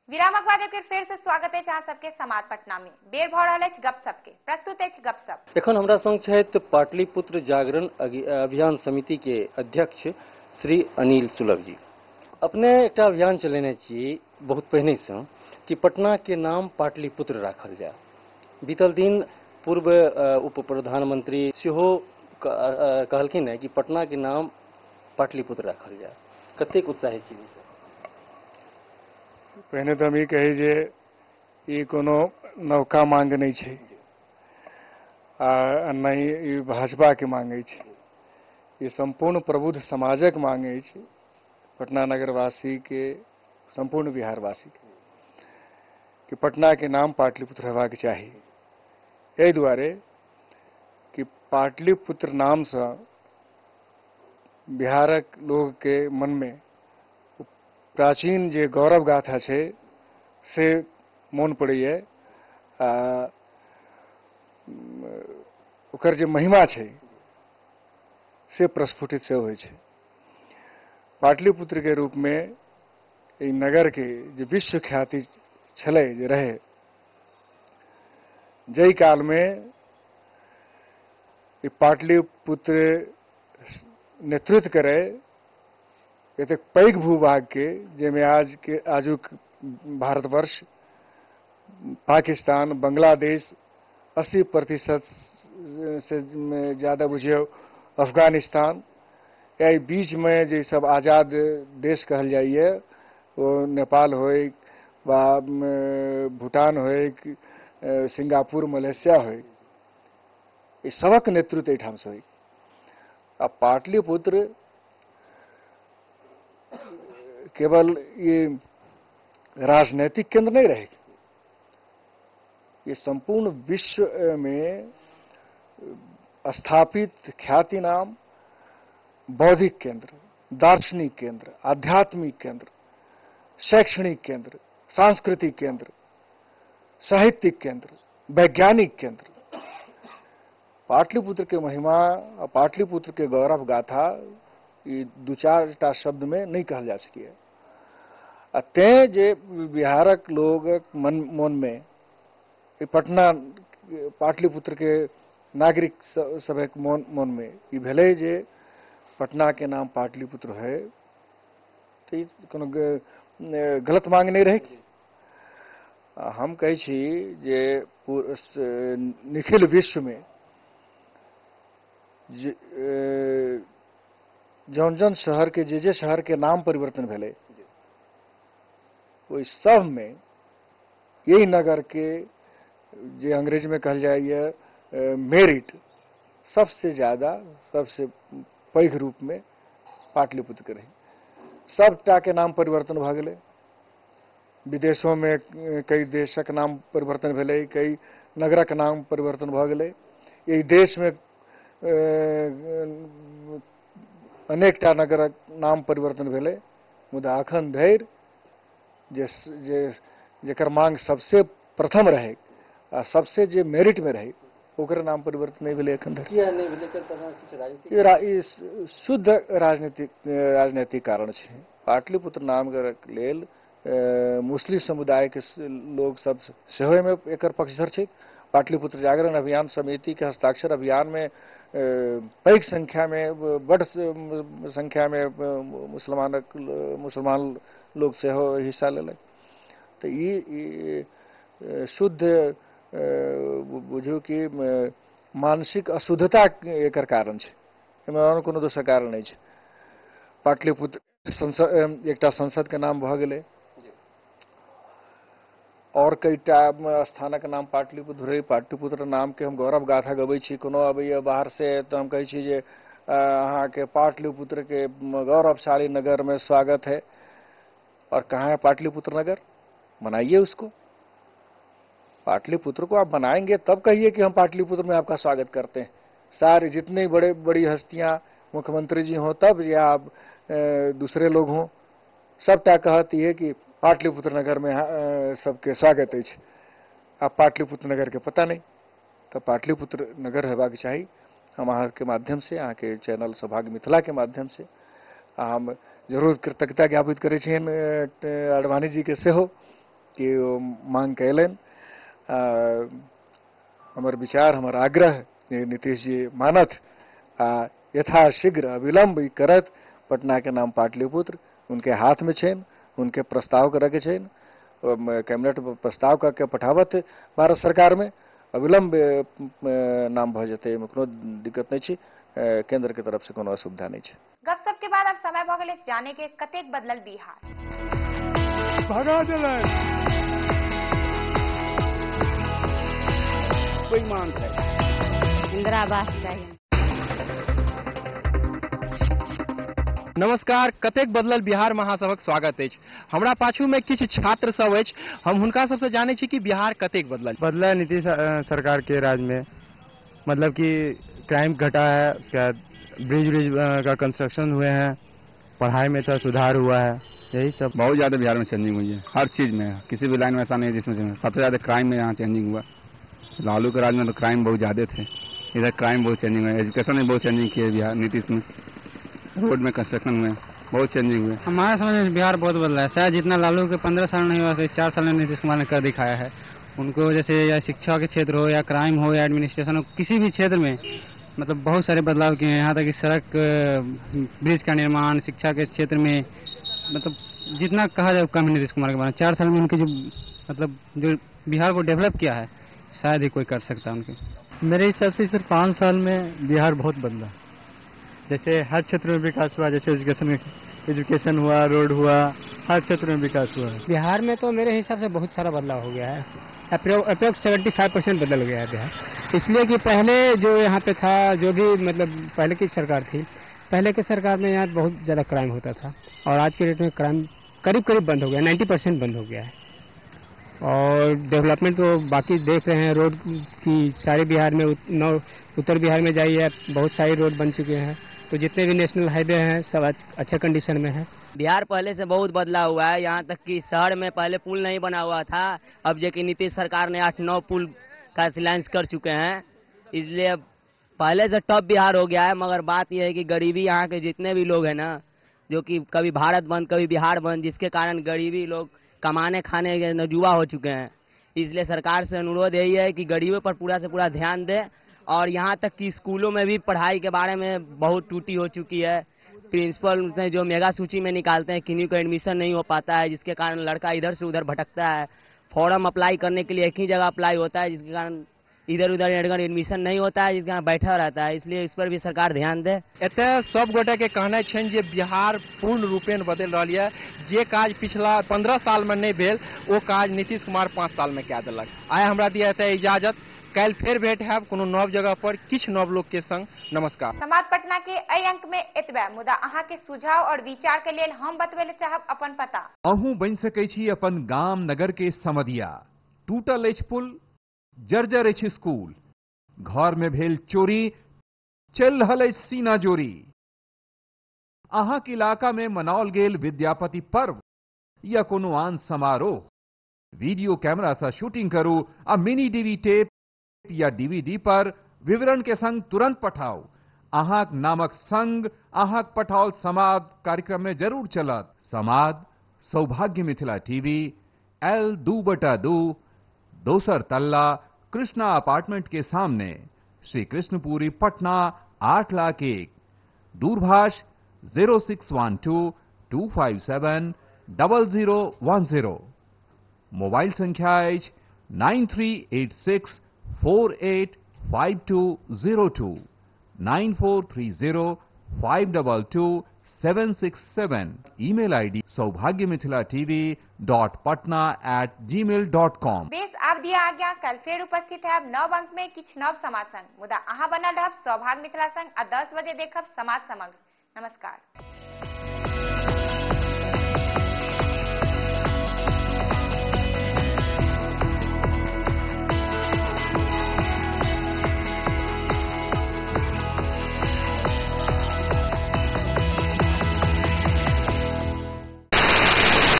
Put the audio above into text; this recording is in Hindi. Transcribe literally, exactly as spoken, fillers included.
विरामक बाद एक फिर से स्वागत है जहाँ सबके समाज पटना में बेर भऽ रहल अछि गपशप के प्रस्तुत अछि गपशप। एखन हमरा संग छथि पाटलिपुत्र जागरण अभियान समिति के अध्यक्ष श्री अनिल सुलभ जी। अपने एक अभियान चलेने छी बहुत पहिने से कि पटना के नाम पाटलिपुत्र राखल जाय। बीतल दिन पूर्व उप प्रधानमंत्री सेहो कहलखिन है कि पटना के नाम पाटलिपुत्र राखल जाय। कतेक उत्साहित छी? पहिने तो हम ई कही जे ई कोनो नवका मांग नहीं छै आ नहीं ई भाजपा के मांग छै, ये संपूर्ण प्रबुद्ध समाजक मांग छै। पटना नगरवासी के, संपूर्ण बिहारवासी के कि पटना के नाम पाटलिपुत्र हेबाक चाही। एहि दुआरे कि पाटलिपुत्र नाम से बिहारक लोग के मन में प्राचीन जे गौरव गाथा छै से मोन पड़ैए आ ओकर जे महिमा छै से प्रस्फुटित से होइ छै। पाटलिपुत्र के रूप में ई नगर के जे विश्व ख्याति छलै जे रहे, जय काल में ई पाटलिपुत्र नेतृत्व करे एतेक पैघ भूभाग के जेमे आज के आजुक भारतवर्ष, पाकिस्तान, बांग्लादेश, अस्सी प्रतिशत से ज्यादा बुझियो अफगानिस्तान, एहि बीच में जे सब आजाद देश कहल जाइए वो नेपाल होय वा भूटान होय, सिंगापुर, मलेशिया होय, ई सबक नेतृत्व एहिठाम से होय। आ पाटलिपुत्र केवल ये राजनीतिक केंद्र नहीं रहे, ये संपूर्ण विश्व में स्थापित ख्याति नाम, बौद्धिक केंद्र, दार्शनिक केंद्र, आध्यात्मिक केंद्र, शैक्षणिक केंद्र, सांस्कृतिक केंद्र, साहित्यिक केंद्र, वैज्ञानिक केंद्र। पाटलिपुत्र के महिमा, पाटलिपुत्र के गौरव गाथा ये दू चार टा शब्द में नहीं कहल जा सकिए। ते जे बिहारक लोग मन मन में पटना पाटलिपुत्र के नागरिक सभक मन मन में ई भेलै जे पटना के नाम पाटलिपुत्र है, तो कोनो गलत मांग नहीं रहे। हम कहे छी जे निखिल विश्व में जौन जौन शहर के जे जे शहर के नाम परिवर्तन भेले वो सब में यही नगर के जे अंग्रेज में कहल जाइए मेरिट सबसे ज्यादा, सबसे पैघ रूप में पाटलिपुत्र के रही। सबटा के नाम परिवर्तन भ गेलै, विदेशों में कई देशक नाम परिवर्तन भेलै, कई नगरक नाम परिवर्तन भ गेलै। यही देश में अनेकटा नगरक नाम परिवर्तन भेलै, मुदा अखन धरि जे जे जेकर मांग सबसे प्रथम रहे आ सबसे जे मेरिट में रहे ओकर नाम परिवर्तन नहीं भेलै अखन धरि। ई शुद्ध राजनीतिक राजनीतिक कारण छै। पाटलिपुत्र नाम के लेल मुस्लिम समुदाय के लोग सब सेहो में एकर पक्षधर छै। पाटलिपुत्र जागरण अभियान समिति के हस्ताक्षर अभियान में पैघ संख्या में, बड़ संख्या में मुसलमान मुसलमान लोग सेहो हिस्सा लेलक। तो ई शुद्ध बुझू कि मानसिक अशुद्धता एकर कारण छै, एमे और कोनो दोसर कारण नहीं छै। पाटलिपुत्र संसद एकटा संसद के नाम भ गेलै और कईटा स्थानक नाम पाटलिपुत्र रही। पाटलिपुत्र नाम के हम गौरव गाथा गबै छी, कोनो अबैया बाहर से तो हम कहै छी जे अहाँ के पाटलिपुत्र के गौरवशाली नगर में स्वागत है। और कहाँ है पाटलिपुत्र नगर? बनाइए उसको। पाटलिपुत्र को आप बनाएंगे तब कहिए कि हम पाटलिपुत्र में आपका स्वागत करते हैं। सारे जितने बड़े बड़ी हस्तियां, मुख्यमंत्री जी हों तब या दूसरे लोग हों, सबटा कहती है कि पाटलिपुत्र नगर में सबके स्वागत है। अब पाटलिपुत्र नगर के पता नहीं, तो पाटलिपुत्र नगर हेबाक चाही। हम अहाँ के माध्यम से, अहाँ के चैनल सौभाग्य मिथिला के माध्यम से हम जरूर कृतज्ञता ज्ञापित करे छियनि आडवाणी जी के सेहो कि ओ मांग कैलन। हमार विचार हमार आग्रह नीतीश जी मानत आ, यथाशीघ्र अविलंब ई करत पटना के नाम पाटलिपुत्र उनके हाथ में छेन, उनके प्रस्ताव करे के छेन, कैबिनेट प्रस्ताव करके पठावत भारत सरकार में अविलंब नाम भ जते, कोनो दिक्कत नहीं छी, केंद्र के तरफ से कोनो असुविधा नहीं है। गपशप के बाद अब समय भ गेल जाने के कतेक बदलल बिहार। भगा देलन कोई मांग है इंदिरा आवास चाहिए। नमस्कार, कतेक बदलल बिहार महासभक स्वागत अछि। हमरा पाछू में किछु छात्र सब अछि, हम हुनका सबसे जाने छी कि बिहार कतेक बदलल बदला नीतीश सरकार के राज में, मतलब कि क्राइम घटा है, उसके बाद ब्रिज ब्रिज का कंस्ट्रक्शन हुए हैं, पढ़ाई में थोड़ा सुधार हुआ है, यही सब। बहुत ज़्यादा बिहार में चेंजिंग हुई है, हर चीज़ में, किसी भी लाइन में ऐसा नहीं है जिसमें सबसे ज़्यादा क्राइम में यहाँ चेंजिंग हुआ। लालू के राज में तो क्राइम बहुत ज़्यादा थे, इधर क्राइम बहुत चेंजिंग हुआ है। एजुकेशन में बहुत चेंजिंग की है बिहार नीतीश में, रोड में कंस्ट्रक्शन में बहुत चेंजिंग हुए। हमारे समझ में बिहार बहुत बदला है, शायद जितना लालू के पंद्रह साल नहीं हुआ, चार साल में नीतीश कुमार ने कर दिखाया है। उनको जैसे या शिक्षा के क्षेत्र हो, या क्राइम हो, या एडमिनिस्ट्रेशन हो, किसी भी क्षेत्र में मतलब बहुत सारे बदलाव किए हैं। यहाँ तक कि सड़क, ब्रिज का निर्माण, शिक्षा के क्षेत्र में, मतलब जितना कहा जाए कम है नीतीश कुमार के बारे में। चार साल में उनके जो मतलब जो बिहार को डेवलप किया है, शायद ही कोई कर सकता है उनके। मेरे हिसाब से सिर्फ पाँच साल में बिहार बहुत बदला, जैसे हर क्षेत्र में विकास हुआ, जैसे एजुकेशन में एजुकेशन हुआ, रोड हुआ, हर क्षेत्र में विकास हुआ है। बिहार में तो मेरे हिसाब से बहुत सारा बदलाव हो गया है, अप्रोक्स सेवेंटी फाइव परसेंट बदल गया है बिहार। इसलिए कि पहले जो यहाँ पे था, जो भी मतलब पहले की सरकार थी, पहले की सरकार में यहाँ बहुत ज़्यादा क्राइम होता था, और आज के डेट में क्राइम करीब करीब बंद हो गया, नाइन्टी परसेंट बंद हो गया है। और डेवलपमेंट तो बाकी देख रहे हैं, रोड की सारे बिहार में, नौ उत्तर बिहार में जाइए, बहुत सारी रोड बन चुके हैं, तो जितने भी नेशनल हाईवे हैं सब अच्छे कंडीशन में है। बिहार पहले से बहुत बदलाव हुआ है, यहाँ तक कि शहर में पहले पुल नहीं बना हुआ था, अब जो कि नीतीश सरकार ने आठ नौ पुल का शिलान्यास कर चुके हैं, इसलिए पहले से टॉप बिहार हो गया है। मगर बात यह है कि गरीबी यहाँ के जितने भी लोग हैं ना, जो कि कभी भारत बंद कभी बिहार बंद, जिसके कारण गरीबी लोग कमाने खाने के नजुआ हो चुके हैं। इसलिए सरकार से अनुरोध यही है कि गरीबों पर पूरा से पूरा ध्यान दे, और यहाँ तक कि स्कूलों में भी पढ़ाई के बारे में बहुत टूटी हो चुकी है। प्रिंसिपल जो मेगा सूची में निकालते हैं, किन्हीं को एडमिशन नहीं हो पाता है, जिसके कारण लड़का इधर से उधर भटकता है। फॉर्म अप्लाई करने के लिए एक ही जगह अप्लाई होता है, जिसके कारण इधर उधर एडमिशन नहीं होता है, जिसके कारण बैठा रहता है। इसलिए इस पर भी सरकार ध्यान दे। एतय सब गोटे के कहना छनि जे बिहार पूर्ण रूपेण बदल रही है, जे काज पिछला पंद्रह साल में नहीं भेल, वो काज नीतीश कुमार पाँच साल में कह देलक। आइ हमरा दिया एतय इजाजत, कल फिर भेंट है कोनो नव जगह पर किछ नव लोग के संग। नमस्कार। समाज पटना के एहि अंक में एतबे, मुदा अहाँ के सुझाव और विचार के लेल हम बतबे चाहब अपन पता। अहूँ बन सकै छी अपन गाम नगर के समधिया। टूटल अछि पुल, जर्जर अछि स्कूल, घर में भेल चोरी, चल रहल अछि सीना जोरी। अहाँ के इलाका में मनाओल गेल विद्यापति पर्व या कोनो आन समारोह, वीडियो कैमरा से शूटिंग करू आ मिनी डीवी टेप या डीवीडी पर विवरण के संग तुरंत पठाओ। अहाँक नामक संग अहाँक पठाओल समाद कार्यक्रम में जरूर चलत। समाद सौभाग्य मिथिला टीवी, एल दू बटा दू, दोसर तल्ला, कृष्णा अपार्टमेंट के सामने, श्री कृष्णपुरी, पटना आठ लाख एक। दूरभाष zero six one two two five seven double zero one zero. Mobile संख्या अछि nine three eight six four eight five two zero two, nine four three zero five two two seven six seven. Email ID Saubhagya Mithila TV dot Patna at gmail dot com. बेस आप दिया आ गया, कल फिर उपस्थित है अब नव अंक में किछ नव समाज संग, मुदा अहाँ बनल रहब सौभाग्य मिथिला संग आ दस बजे देखब समाज समग्र। नमस्कार।